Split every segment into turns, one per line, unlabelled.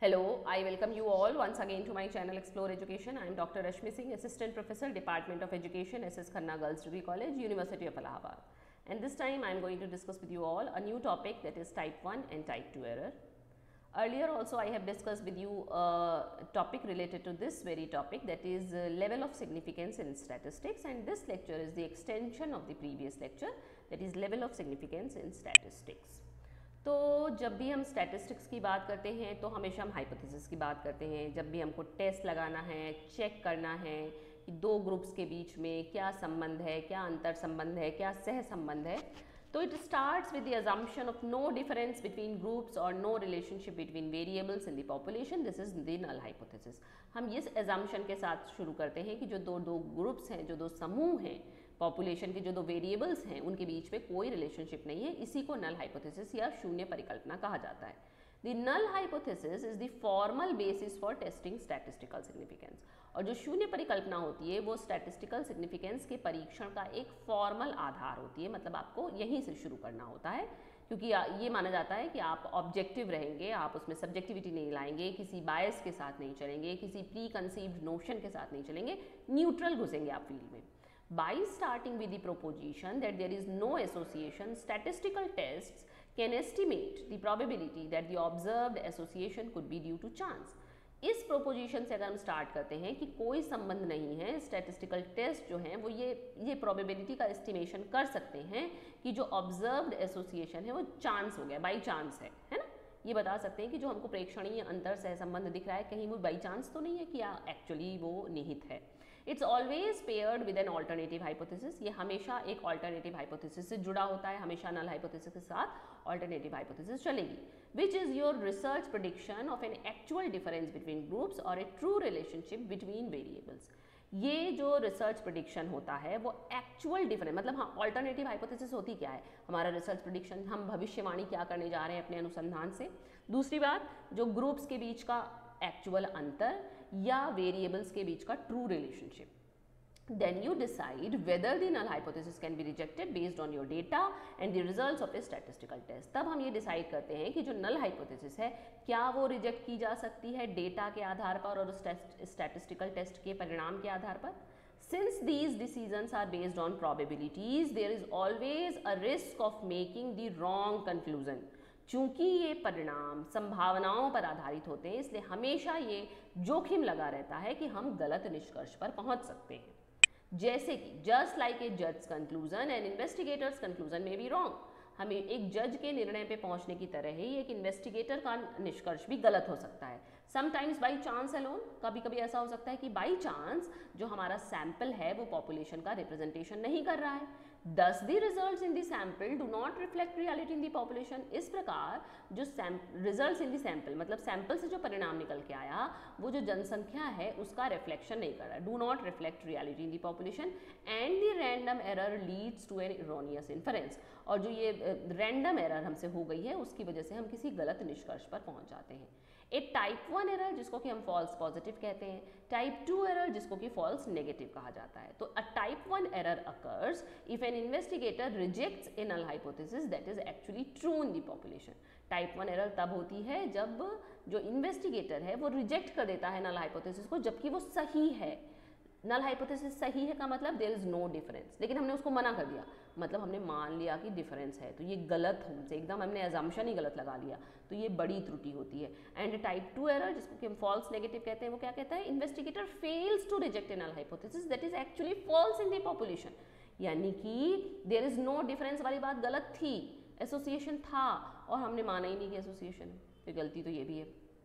Hello, I welcome you all once again to my channel Explore Education. I am Dr. Rashmi Singh, Assistant Professor, Department of Education, SS Khanna Girls Degree College, University of Allahabad. And this time I am going to discuss with you all a new topic, that is type 1 and type 2 error. Earlier also I have discussed with you a topic related to this very topic, that is level of significance in statistics, and this lecture is the extension of the previous lecture, that is level of significance in statistics. तो जब भी हम statistics की बात करते हैं तो हमेशा हम हाइपोथेसिस की बात करते हैं। जब भी हमको टेस्ट लगाना है, चेक करना है कि दो ग्रुप्स के बीच में क्या संबंध है, क्या अंतर संबंध है, क्या सह संबंध है, तो it starts with the assumption of no difference between groups और no relationship between variables in the population. This is the null hypothesis. हम इस एजम्पशन के साथ शुरू करते हैं कि जो दो ग्रुप्स हैं, जो दो समूह हैं, पॉपुलेशन के जो दो वेरिएबल्स हैं, उनके बीच में कोई रिलेशनशिप नहीं है। इसी को नल हाइपोथेसिस या शून्य परिकल्पना कहा जाता है। The null hypothesis is the formal basis for testing statistical significance. और जो शून्य परिकल्पना होती है वो स्टैटिस्टिकल सिग्निफिकेंस के परीक्षण का एक फॉर्मल आधार होती है। मतलब आपको यहीं से शुरू करना होता है, क्योंकि ये माना जाता है कि आप ऑब्जेक्टिव रहेंगे, आप उसमें सब्जेक्टिविटी नहीं लाएंगे, किसी बायस के साथ नहीं चलेंगे, किसी प्री कंसीव्ड नोशन के साथ नहीं चलेंगे, न्यूट्रल घुसेंगे आप फील्ड में। By starting with the proposition that there is no association, statistical tests can estimate the probability that the observed association could be due to chance. इस प्रोपोजिशन से अगर हम स्टार्ट करते हैं कि कोई संबंध नहीं है, स्टैटिस्टिकल टेस्ट जो हैं वो ये प्रोबेबिलिटी का एस्टिमेशन कर सकते हैं कि जो ऑब्जर्व्ड एसोसिएशन है वो चांस हो गया, बाई चांस है ना। ये बता सकते हैं कि जो हमको प्रेक्षणीय अंतर सहसंबंध दिख रहा है कहीं वो बाई चांस तो नहीं है कि एक्चुअली वो निहित है। It's always paired with an alternative hypothesis. ये हमेशा एक ऑल्टरनेटिव हाइपोथेसिस से जुड़ा होता है, हमेशा नल हाइपोथेसिस के साथ ऑल्टरनेटिव हाइपोथेसिस चलेगी। Which is your research prediction of an actual difference between groups और a true relationship between variables. ये जो रिसर्च प्रेडिक्शन होता है वो एक्चुअल डिफरेंस, मतलब हाँ, ऑल्टरनेटिव हाइपोथेसिस होती क्या है, हमारा रिसर्च प्रेडिक्शन, हम भविष्यवाणी क्या करने जा रहे हैं अपने अनुसंधान से। दूसरी बात, जो ग्रुप्स के बीच का एक्चुअल अंतर या वेरिएबल्स के बीच का true relationship. Then you decide whether the null hypothesis can be rejected based on your data and the results of a statistical test. तब हम ये डिसाइड करते हैं कि जो नल हाइपोथेसिस है क्या वो रिजेक्ट की जा सकती है डेटा के आधार पर और स्टैटिस्टिकल टेस्ट के परिणाम के आधार पर। Since these decisions are based on probabilities, there is always a risk of making the wrong conclusion. चूंकि ये परिणाम संभावनाओं पर आधारित होते हैं, इसलिए हमेशा ये जोखिम लगा रहता है कि हम गलत निष्कर्ष पर पहुंच सकते हैं। जैसे कि जस्ट लाइक ए जज कंक्लूजन एंड इन्वेस्टिगेटर्स कंक्लूजन में बी रॉन्ग। हमें एक जज के निर्णय पे पहुंचने की तरह ही एक इन्वेस्टिगेटर का निष्कर्ष भी गलत हो सकता है। समटाइम्स बाई चांस अलोन, कभी कभी ऐसा हो सकता है कि बाई चांस जो हमारा सैंपल है वो पॉपुलेशन का रिप्रेजेंटेशन नहीं कर रहा है। Thus the results in the sample do not reflect reality in the population. इस प्रकार जो results in the sample, मतलब सैंपल से जो परिणाम निकल के आया वो जो जनसंख्या है उसका रिफ्लेक्शन नहीं कर रहा है, do not reflect reality in the population and the random error leads to an erroneous inference. और जो ये random error हमसे हो गई है उसकी वजह से हम किसी गलत निष्कर्ष पर पहुंच जाते हैं। एक टाइप 1 एरर जिसको कि हम फॉल्स पॉजिटिव कहते हैं, टाइप 2 एरर जिसको कि फॉल्स नेगेटिव कहा जाता है। तो uh type 1 error occurs if an investigator rejects a null hypothesis that is actually true in the population. Type 1 error तब होती है जब जो इन्वेस्टिगेटर है वो रिजेक्ट कर देता है नल हाइपोथेसिस को, जबकि वो सही है। नल हाइपोथेसिस सही है का मतलब देयर इज नो डिफरेंस, लेकिन हमने उसको मना कर दिया, मतलब हमने मान लिया कि डिफरेंस है, तो ये गलत हमसे एकदम हमने एजम्पशन ही गलत लगा लिया, तो ये बड़ी त्रुटि होती है। एंड टाइप 2 एरर जिसको कि हम फॉल्स नेगेटिव कहते हैं, वो क्या कहता है, investigator fails to reject a null hypothesis that is actually false in the population. यानी कि देयर इज नो डिफरेंस वाली बात गलत थी, एसोसिएशन था और हमने माना ही नहीं कि एसोसिएशन है, तो गलती तो ये भी है।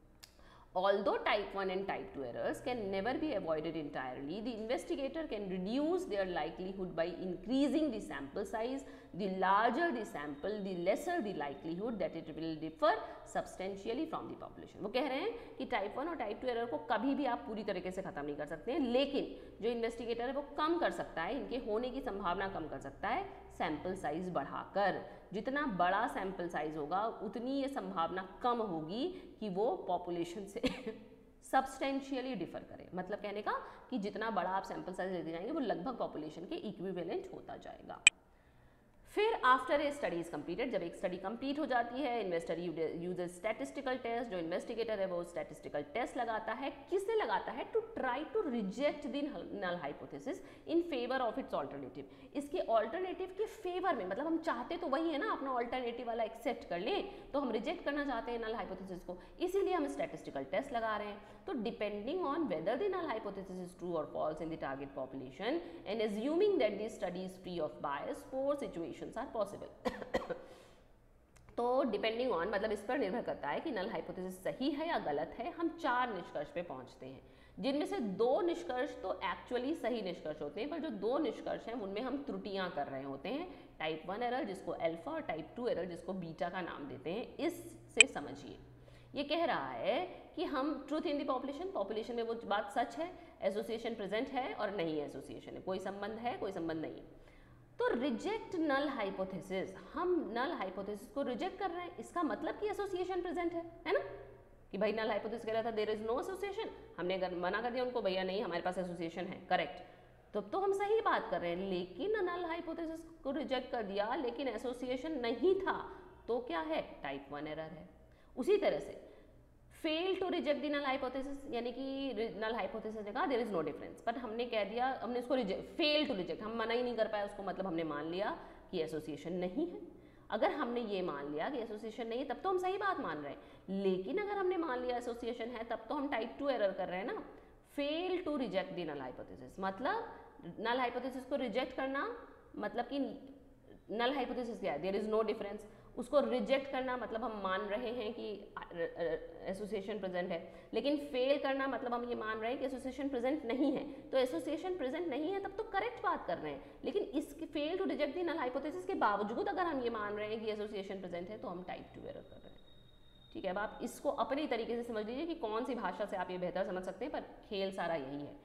Although type 1 and type 2 errors can never be avoided entirely, the investigator can reduce their likelihood by increasing the sample size. The larger the sample, the lesser the likelihood that it will differ substantially from the population. वो कह रहे हैं कि type 1 और type 2 error को कभी भी आप पूरी तरीके से ख़त्म नहीं कर सकते हैं, लेकिन जो इन्वेस्टिगेटर है वो कम कर सकता है, इनके होने की संभावना कम कर सकता है सैंपल साइज बढ़ाकर। जितना बड़ा सैंपल साइज होगा उतनी ये संभावना कम होगी कि वो पॉपुलेशन से सब्सटेंशियली डिफर करे। मतलब कहने का कि जितना बड़ा आप सैंपल साइज लेते जाएंगे वो लगभग पॉपुलेशन के इक्विवेलेंट होता जाएगा। फिर after a study is completed, जब एक स्टडी कंप्लीट हो जाती है, इन्वेस्टर यूजेस स्टैटिस्टिकल टेस्ट, जो इन्वेस्टिगेटर है वो स्टैटिस्टिकल टेस्ट लगाता है। किसने लगाता है? To try to reject the null hypothesis in favour of its alternative, इसके ऑल्टरनेटिव के फेवर में, मतलब हम चाहते तो वही है ना, अपना ऑल्टरनेटिव वाला एक्सेप्ट कर लें, तो हम रिजेक्ट करना चाहते हैं नल हाइपोथेसिस को, इसीलिए हम स्टैटिस्टिकल टेस्ट लगा रहे हैं। तो depending on whether the null hypothesis is true और false in the target population and assuming that the study is free of bias, 4 situations are possible. तो डिपेंडिंग ऑन मतलब इस पर निर्भर करता है कि नल हाइपोथेसिस सही है या गलत है, हम 4 निष्कर्ष पे पहुंचते हैं, जिनमें से 2 निष्कर्ष तो एक्चुअली सही निष्कर्ष होते हैं, पर जो 2 निष्कर्ष हैं उनमें हम त्रुटियां कर रहे होते हैं, टाइप 1 एरर जिसको अल्फा और टाइप 2 एरर जिसको बीटा का नाम देते हैं। इससे समझिए, ये कह रहा है कि हम ट्रूथ इन द पॉपुलेशन में वो बात सच है, एसोसिएशन प्रेजेंट है और नहीं एसोसिएशन है, कोई संबंध है कोई संबंध नहीं है। तो रिजेक्ट नल हाइपोथेसिस, हम नल हाइपोथेसिस को रिजेक्ट कर रहे हैं, इसका मतलब कि एसोसिएशन प्रेजेंट है ना, कि भाई नल हाइपोथेसिस कह रहा था देयर इज नो एसोसिएशन, हमने अगर मना कर दिया उनको भैया नहीं हमारे पास एसोसिएशन है, करेक्ट, तो हम सही बात कर रहे हैं। लेकिन नल हाइपोथेसिस को रिजेक्ट कर दिया लेकिन एसोसिएशन नहीं था, तो क्या है? टाइप 1 एरर है। उसी तरह से fail to reject the null hypothesis, यानी कि नल हाइपोथेसिस ने कहा there is no difference, but हमने कह दिया, हमने इसको फेल टू रिजेक्ट, हम मना ही नहीं कर पाए उसको, मतलब हमने मान लिया कि एसोसिएशन नहीं है। अगर हमने ये मान लिया कि एसोसिएशन नहीं है तब तो हम सही बात मान रहे हैं, लेकिन अगर हमने मान लिया एसोसिएशन है तब तो हम टाइप 2 एरर कर रहे हैं ना। Fail to reject the null hypothesis मतलब नल हाइपोथेसिस को रिजेक्ट करना, मतलब कि नल हाइपोथेसिस क्या है? देयर इज नो डिफरेंस, उसको रिजेक्ट करना मतलब हम मान रहे हैं कि एसोसिएशन प्रेजेंट है, लेकिन फेल करना मतलब हम ये मान रहे हैं कि एसोसिएशन प्रेजेंट नहीं है। तो एसोसिएशन प्रेजेंट नहीं है तब तो करेक्ट बात कर रहे हैं, लेकिन इस fail to reject the null hypothesis के बावजूद अगर हम ये मान रहे हैं कि एसोसिएशन प्रेजेंट है तो हम टाइप 2 एरर कर रहे हैं। ठीक है, अब आप इसको अपने तरीके से समझ लीजिए कि कौन सी भाषा से आप ये बेहतर समझ सकते हैं, पर खेल सारा यही है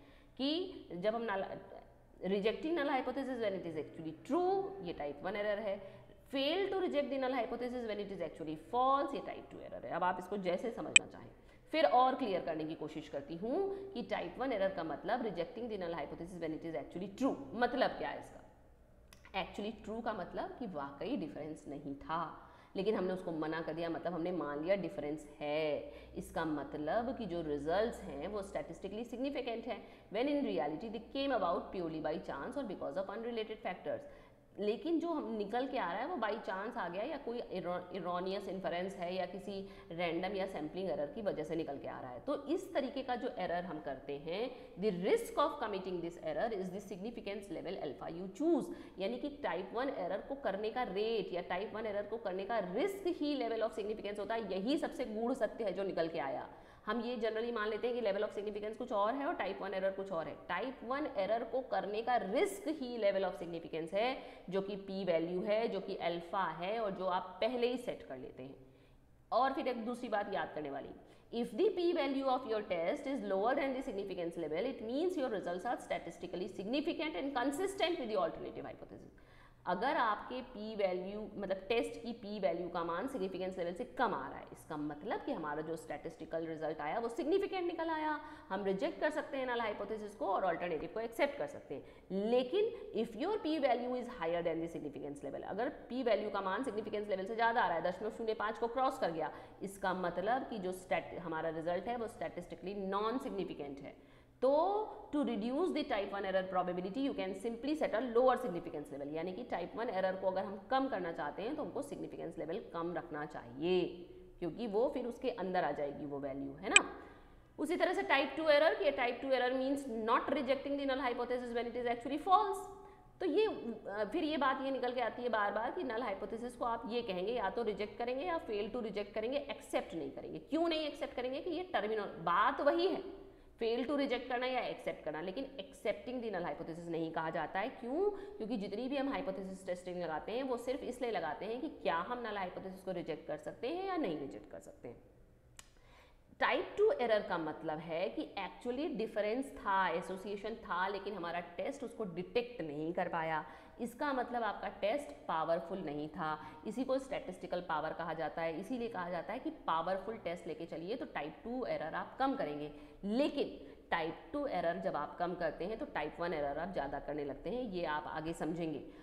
कि जब हम rejecting null hypothesis when it is actually true, ये टाइप 1 एरर है। Fail to reject the null hypothesis when it is actually false, ये टाइप 2 एरर है। अब आप इसको जैसे समझना चाहें, फिर और क्लियर करने की कोशिश करती हूँ कि टाइप 1 एरर का मतलब rejecting the null hypothesis when it is actually true, मतलब क्या है इसका? एक्चुअली ट्रू का मतलब कि वाकई डिफरेंस नहीं था, लेकिन हमने उसको मना कर दिया, मतलब हमने मान लिया डिफरेंस है। इसका मतलब कि जो रिजल्ट्स हैं वो स्टैटिस्टिकली सिग्निफिकेंट हैं, when in reality they came about purely by chance और बिकॉज ऑफ अनरिलेटेड फैक्टर्स। लेकिन जो हम निकल के आ रहा है वो बाई चांस आ गया, या कोई इरोनियस इन्फरेंस है, या किसी रैंडम या सैम्पलिंग एरर की वजह से निकल के आ रहा है। तो इस तरीके का जो एरर हम करते हैं, the risk of committing this error is the significance level alpha you choose, यानी कि टाइप 1 एरर को करने का रेट या टाइप 1 एरर को करने का रिस्क ही लेवल ऑफ सिग्निफिकेंस होता है। यही सबसे गूढ़ सत्य है जो निकल के आया। हम ये जनरली मान लेते हैं कि लेवल ऑफ सिग्निफिकेंस कुछ और है और टाइप 1 एरर कुछ और है। टाइप 1 एरर को करने का रिस्क ही लेवल ऑफ सिग्निफिकेंस है, जो कि पी वैल्यू है, जो कि अल्फा है, और जो आप पहले ही सेट कर लेते हैं। और फिर एक दूसरी बात याद करने वाली, if the p value of your test is lower than the significance level, it means your results are statistically significant and consistent with the alternative hypothesis. अगर आपके p वैल्यू मतलब टेस्ट की p वैल्यू का मान significance level से कम आ रहा है, इसका मतलब कि हमारा जो स्टैटिस्टिकल रिजल्ट आया वो सिग्निफिकेंट निकल आया। हम रिजेक्ट कर सकते हैं नल हाइपोथेसिस को और अल्टरनेटिव को एक्सेप्ट कर सकते हैं। लेकिन if your p value is higher than the significance level, अगर p वैल्यू का मान सिग्निफिकेंस लेवल से ज़्यादा आ रहा है, 0.05 को क्रॉस कर गया, इसका मतलब कि जो हमारा रिजल्ट है वो स्टैटिस्टिकली नॉन सिग्निफिकेंट है। तो to reduce the type 1 error probability you can simply set a lower significance level, यानी कि टाइप 1 एरर को अगर हम कम करना चाहते हैं तो हमको सिग्निफिकेंस लेवल कम रखना चाहिए, क्योंकि वो फिर उसके अंदर आ जाएगी वो वैल्यू, है ना। उसी तरह से टाइप 2 एरर, कि type 2 error means not rejecting the null hypothesis when it is actually false. तो ये फिर ये बात ये निकल के आती है बार बार कि नल हाइपोथेसिस को आप ये कहेंगे या तो रिजेक्ट करेंगे या फेल टू रिजेक्ट करेंगे, एक्सेप्ट नहीं करेंगे। क्यों नहीं एक्सेप्ट करेंगे? कि ये टर्मिनल बात वही है, फेल टू रिजेक्ट करना या एक्सेप्ट करना, लेकिन एक्सेप्टिंग द नल हाइपोथेसिस नहीं कहा जाता है। क्यों? क्योंकि जितनी भी हम हाइपोथेसिस टेस्टिंग लगाते हैं वो सिर्फ इसलिए लगाते हैं कि क्या हम नल हाइपोथेसिस को रिजेक्ट कर सकते हैं या नहीं रिजेक्ट कर सकते हैं। टाइप 2 एरर का मतलब है कि एक्चुअली डिफरेंस था, एसोसिएशन था, लेकिन हमारा टेस्ट उसको डिटेक्ट नहीं कर पाया। इसका मतलब आपका टेस्ट पावरफुल नहीं था। इसी को स्टैटिस्टिकल पावर कहा जाता है। इसीलिए कहा जाता है कि पावरफुल टेस्ट लेके चलिए तो टाइप 2 एरर आप कम करेंगे। लेकिन टाइप 2 एरर जब आप कम करते हैं तो टाइप 1 एरर आप ज़्यादा करने लगते हैं, ये आप आगे समझेंगे।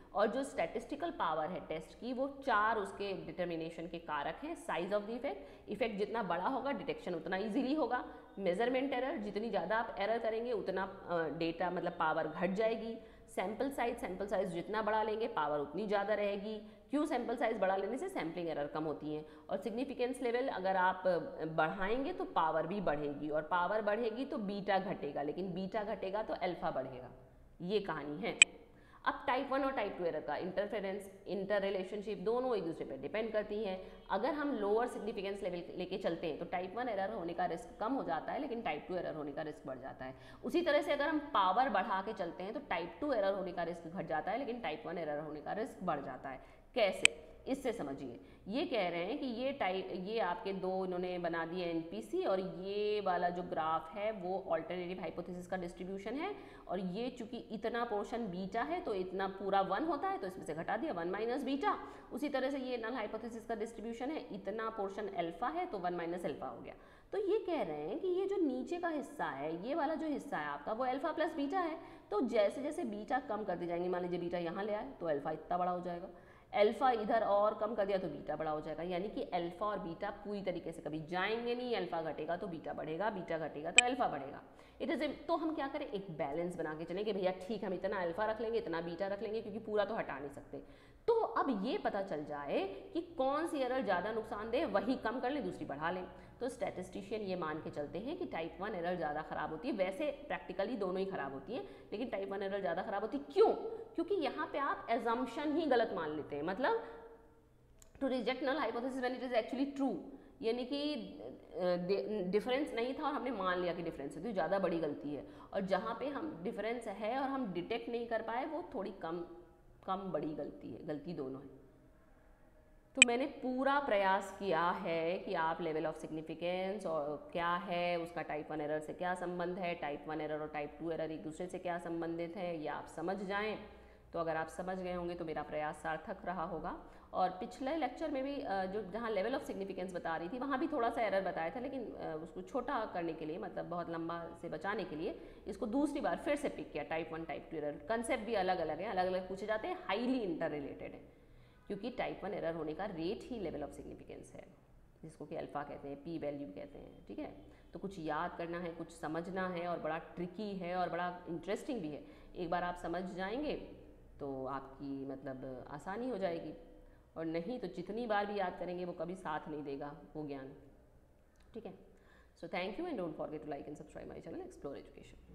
और जो स्टैटिस्टिकल पावर है टेस्ट की वो 4 उसके डिटर्मिनेशन के कारक हैं। Size of the effect, effect जितना बड़ा होगा डिटेक्शन उतना ईजिली होगा। मेजरमेंट एरर, जितनी ज़्यादा आप एरर करेंगे उतना डेटा मतलब पावर घट जाएगी। सैम्पल साइज जितना बड़ा लेंगे पावर उतनी ज़्यादा रहेगी। क्यों? सैम्पल साइज बढ़ा लेने से सैम्पलिंग एरर कम होती है। और सिग्निफिकेंस लेवल अगर आप बढ़ाएंगे तो पावर भी बढ़ेगी, और पावर बढ़ेगी तो बीटा घटेगा, लेकिन बीटा घटेगा तो अल्फा बढ़ेगा। ये कहानी है। अब टाइप 1 और टाइप 2 एरर का इंटरफेरेंस, इंटर रिलेशनशिप दोनों एक दूसरे पर डिपेंड करती हैं। अगर हम लोअर सिग्निफिकेंस लेवल लेके चलते हैं तो टाइप 1 एरर होने का रिस्क कम हो जाता है, लेकिन टाइप 2 एरर होने का रिस्क बढ़ जाता है। उसी तरह से अगर हम पावर बढ़ा के चलते हैं तो टाइप 2 एरर होने का रिस्क घट जाता है, लेकिन टाइप 1 एरर होने का रिस्क बढ़ जाता है। कैसे? इससे समझिए। ये कह रहे हैं कि ये आपके दो इन्होंने बना दिए एनपीसी, और ये वाला जो ग्राफ है वो ऑल्टरनेटिव हाइपोथेसिस का डिस्ट्रीब्यूशन है, और ये चूंकि इतना पोर्शन बीटा है तो इतना पूरा 1 होता है, तो इसमें से घटा दिया 1 माइनस बीटा। उसी तरह से ये नल हाइपोथेसिस का डिस्ट्रीब्यूशन है, इतना पोर्शन अल्फा है तो 1 माइनस अल्फा हो गया। तो ये कह रहे हैं कि ये जो नीचे का हिस्सा है, ये वाला जो हिस्सा है आपका वो अल्फा प्लस बीटा है। तो जैसे जैसे बीटा कम करते जाएंगे, मान लीजिए बीटा यहाँ ले आए तो अल्फा इतना बड़ा हो जाएगा, अल्फा इधर और कम कर दिया तो बीटा बड़ा हो जाएगा। यानी कि अल्फा और बीटा पूरी तरीके से कभी जाएंगे नहीं, अल्फा घटेगा तो बीटा बढ़ेगा, बीटा घटेगा तो अल्फा बढ़ेगा। इट इज तो हम क्या करें, एक बैलेंस बना के चलें कि भैया ठीक हम इतना अल्फा रख लेंगे इतना बीटा रख लेंगे, क्योंकि पूरा तो हटा नहीं सकते। तो अब ये पता चल जाए कि कौन सी एरर ज़्यादा नुकसानदेह, वही कम कर लें दूसरी बढ़ा लें। तो स्टैटिस्टिशियन ये मान के चलते हैं कि टाइप 1 एरर ज़्यादा खराब होती है। वैसे प्रैक्टिकली दोनों ही खराब होती हैं, लेकिन टाइप 1 एरर ज़्यादा खराब होती है। क्यों? क्योंकि यहाँ पे आप एजम्पशन ही गलत मान लेते हैं। मतलब to reject null hypothesis when it is actually true, यानी कि डिफरेंस नहीं था और हमने मान लिया कि डिफरेंस है, तो ज़्यादा बड़ी गलती है। और जहाँ पे हम डिफरेंस है और हम डिटेक्ट नहीं कर पाए वो थोड़ी कम बड़ी गलती है, गलती दोनों है। तो मैंने पूरा प्रयास किया है कि आप लेवल ऑफ सिग्निफिकेंस और क्या है, उसका टाइप 1 एरर से क्या संबंध है, टाइप 1 एरर और टाइप 2 एरर एक दूसरे से क्या संबंधित है, ये आप समझ जाएं। तो अगर आप समझ गए होंगे तो मेरा प्रयास सार्थक रहा होगा। और पिछले लेक्चर में भी जो जहाँ लेवल ऑफ सिग्निफिकेंस बता रही थी वहाँ भी थोड़ा सा एरर बताया था, लेकिन उसको छोटा करने के लिए, मतलब बहुत लंबा से बचाने के लिए इसको दूसरी बार फिर से पिक किया। टाइप 1 टाइप 2 एरर कंसेप्ट भी अलग अलग है, अलग अलग पूछे जाते हैं, हाईली इंटर रिलेटेड है, क्योंकि टाइप 1 एरर होने का रेट ही लेवल ऑफ सिग्निफिकेंस है, जिसको कि अल्फा कहते हैं, पी वैल्यू कहते हैं। ठीक है, तो कुछ याद करना है, कुछ समझना है, और बड़ा ट्रिकी है और बड़ा इंटरेस्टिंग भी है। एक बार आप समझ जाएंगे तो आपकी मतलब आसानी हो जाएगी, और नहीं तो जितनी बार भी याद करेंगे वो कभी साथ नहीं देगा वो ज्ञान। ठीक है, so thank you and don't forget to like and subscribe my channel explore education.